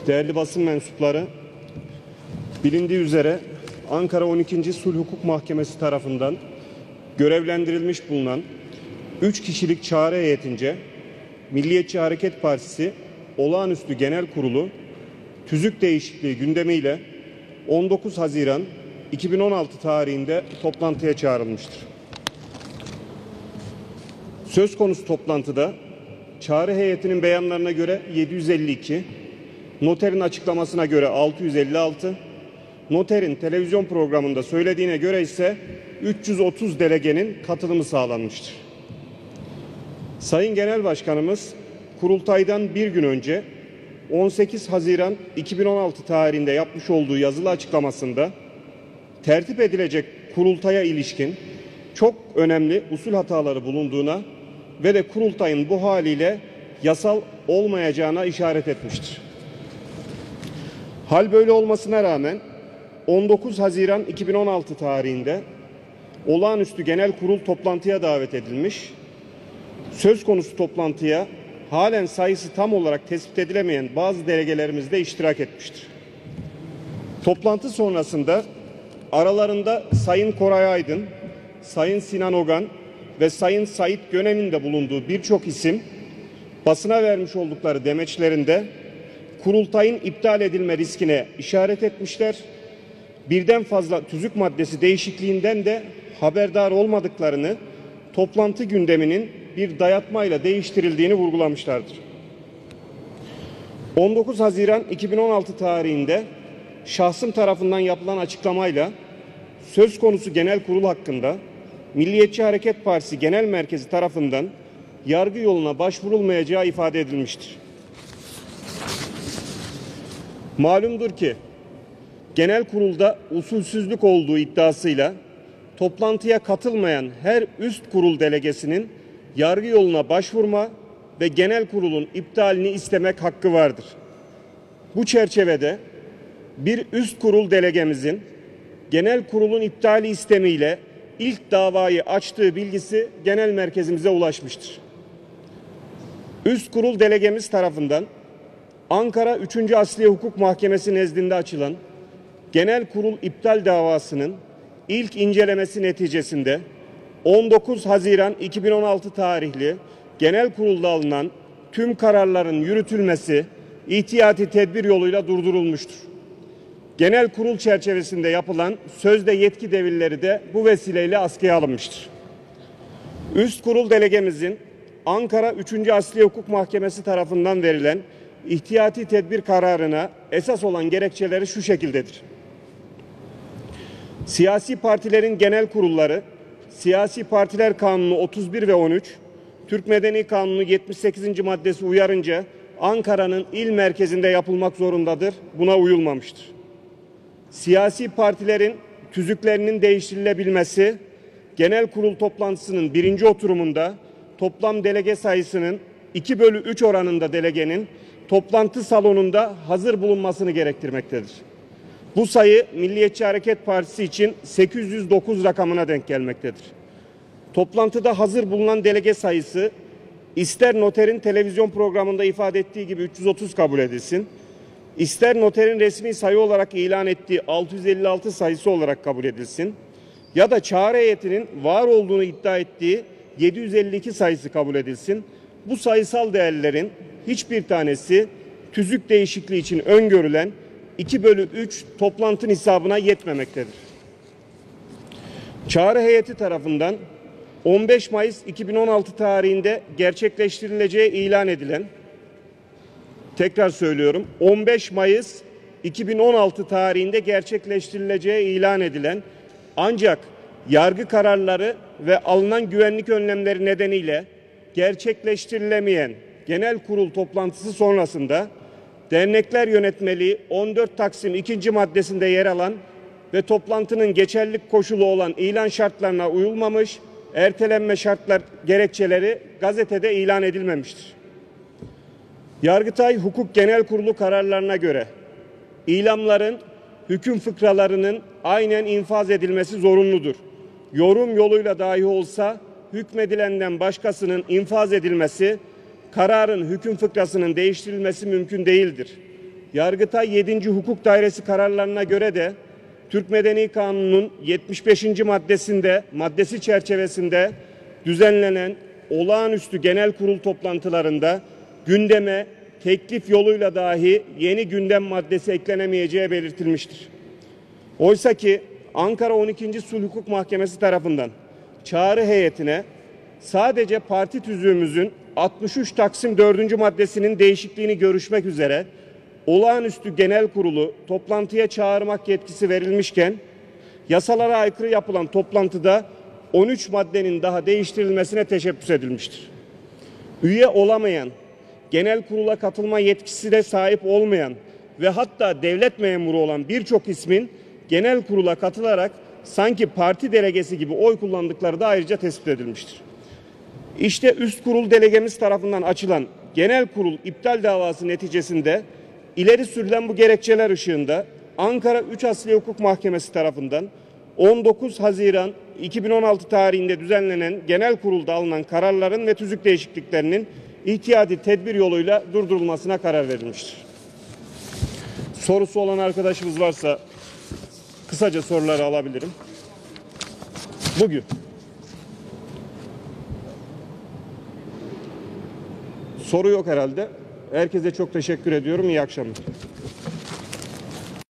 Değerli basın mensupları, bilindiği üzere Ankara 12. Sulh Hukuk Mahkemesi tarafından görevlendirilmiş bulunan 3 kişilik çağrı heyetince Milliyetçi Hareket Partisi Olağanüstü Genel Kurulu tüzük değişikliği gündemiyle 19 Haziran 2016 tarihinde toplantıya çağrılmıştır. Söz konusu toplantıda çağrı heyetinin beyanlarına göre 752, noterin açıklamasına göre 656, noterin televizyon programında söylediğine göre ise 330 delegenin katılımı sağlanmıştır. Sayın Genel Başkanımız kurultaydan bir gün önce 18 Haziran 2016 tarihinde yapmış olduğu yazılı açıklamasında tertip edilecek kurultaya ilişkin çok önemli usul hataları bulunduğuna ve de kurultayın bu haliyle yasal olmayacağına işaret etmiştir. Hal böyle olmasına rağmen 19 Haziran 2016 tarihinde olağanüstü genel kurul toplantıya davet edilmiş. Söz konusu toplantıya halen sayısı tam olarak tespit edilemeyen bazı delegelerimiz de iştirak etmiştir. Toplantı sonrasında aralarında Sayın Koray Aydın, Sayın Sinan Ogan ve Sayın Sait Gönen'in de bulunduğu birçok isim basına vermiş oldukları demeçlerinde kurultayın iptal edilme riskine işaret etmişler. Birden fazla tüzük maddesi değişikliğinden de haberdar olmadıklarını, toplantı gündeminin bir dayatmayla değiştirildiğini vurgulamışlardır. 19 Haziran 2016 tarihinde şahsım tarafından yapılan açıklamayla söz konusu genel kurul hakkında Milliyetçi Hareket Partisi Genel Merkezi tarafından yargı yoluna başvurulmayacağı ifade edilmiştir. Malumdur ki genel kurulda usulsüzlük olduğu iddiasıyla toplantıya katılmayan her üst kurul delegesinin yargı yoluna başvurma ve genel kurulun iptalini istemek hakkı vardır. Bu çerçevede bir üst kurul delegemizin genel kurulun iptali istemiyle ilk davayı açtığı bilgisi genel merkezimize ulaşmıştır. Üst kurul delegemiz tarafından Ankara 3. Asliye Hukuk Mahkemesi nezdinde açılan genel kurul iptal davasının ilk incelemesi neticesinde 19 Haziran 2016 tarihli genel kurulda alınan tüm kararların yürütülmesi ihtiyati tedbir yoluyla durdurulmuştur. Genel kurul çerçevesinde yapılan sözde yetki devirleri de bu vesileyle askıya alınmıştır. Üst kurul delegemizin Ankara 3. Asliye Hukuk Mahkemesi tarafından verilen ihtiyati tedbir kararına esas olan gerekçeleri şu şekildedir. Siyasi partilerin genel kurulları, Siyasi Partiler Kanunu 31 ve 13, Türk Medeni Kanunu 78. maddesi uyarınca Ankara'nın il merkezinde yapılmak zorundadır. Buna uyulmamıştır. Siyasi partilerin tüzüklerinin değiştirilebilmesi, genel kurul toplantısının 1. oturumunda toplam delege sayısının 2/3 oranında delegenin toplantı salonunda hazır bulunmasını gerektirmektedir. Bu sayı Milliyetçi Hareket Partisi için 809 rakamına denk gelmektedir. Toplantıda hazır bulunan delege sayısı ister noterin televizyon programında ifade ettiği gibi 330 kabul edilsin, ister noterin resmi sayı olarak ilan ettiği 656 sayısı olarak kabul edilsin ya da çağrı heyetinin var olduğunu iddia ettiği 752 sayısı kabul edilsin. Bu sayısal değerlerin hiçbir tanesi tüzük değişikliği için öngörülen 2/3 toplantı nisabına yetmemektedir. Çağrı heyeti tarafından 15 Mayıs 2016 tarihinde gerçekleştirileceği ilan edilen, tekrar söylüyorum, 15 Mayıs 2016 tarihinde gerçekleştirileceği ilan edilen ancak yargı kararları ve alınan güvenlik önlemleri nedeniyle gerçekleştirilemeyen genel kurul toplantısı sonrasında Dernekler Yönetmeliği 14 Taksim 2. maddesinde yer alan ve toplantının geçerlilik koşulu olan ilan şartlarına uyulmamış, ertelenme şartlar gerekçeleri gazetede ilan edilmemiştir. Yargıtay Hukuk Genel Kurulu kararlarına göre ilamların hüküm fıkralarının aynen infaz edilmesi zorunludur. Yorum yoluyla dahi olsa hükmedilenden başkasının infaz edilmesi, kararın hüküm fıkrasının değiştirilmesi mümkün değildir. Yargıtay 7. Hukuk Dairesi kararlarına göre de Türk Medeni Kanunu'nun 75. maddesi çerçevesinde düzenlenen olağanüstü genel kurul toplantılarında gündeme teklif yoluyla dahi yeni gündem maddesi eklenemeyeceği belirtilmiştir. Oysa ki Ankara 12. Sulh Hukuk Mahkemesi tarafından çağrı heyetine sadece parti tüzüğümüzün 63 Taksim 4. maddesinin değişikliğini görüşmek üzere olağanüstü genel kurulu toplantıya çağırmak yetkisi verilmişken yasalara aykırı yapılan toplantıda 13 maddenin daha değiştirilmesine teşebbüs edilmiştir. Üye olamayan, genel kurula katılma yetkisine sahip olmayan ve hatta devlet memuru olan birçok ismin genel kurula katılarak sanki parti delegesi gibi oy kullandıkları da ayrıca tespit edilmiştir. İşte üst kurul delegemiz tarafından açılan genel kurul iptal davası neticesinde ileri sürülen bu gerekçeler ışığında Ankara 3 Asliye Hukuk Mahkemesi tarafından 19 Haziran 2016 tarihinde düzenlenen genel kurulda alınan kararların ve tüzük değişikliklerinin ihtiyati tedbir yoluyla durdurulmasına karar verilmiştir. Sorusu olan arkadaşımız varsa kısaca soruları alabilirim. Bugün. Soru yok herhalde. Herkese çok teşekkür ediyorum. İyi akşamlar.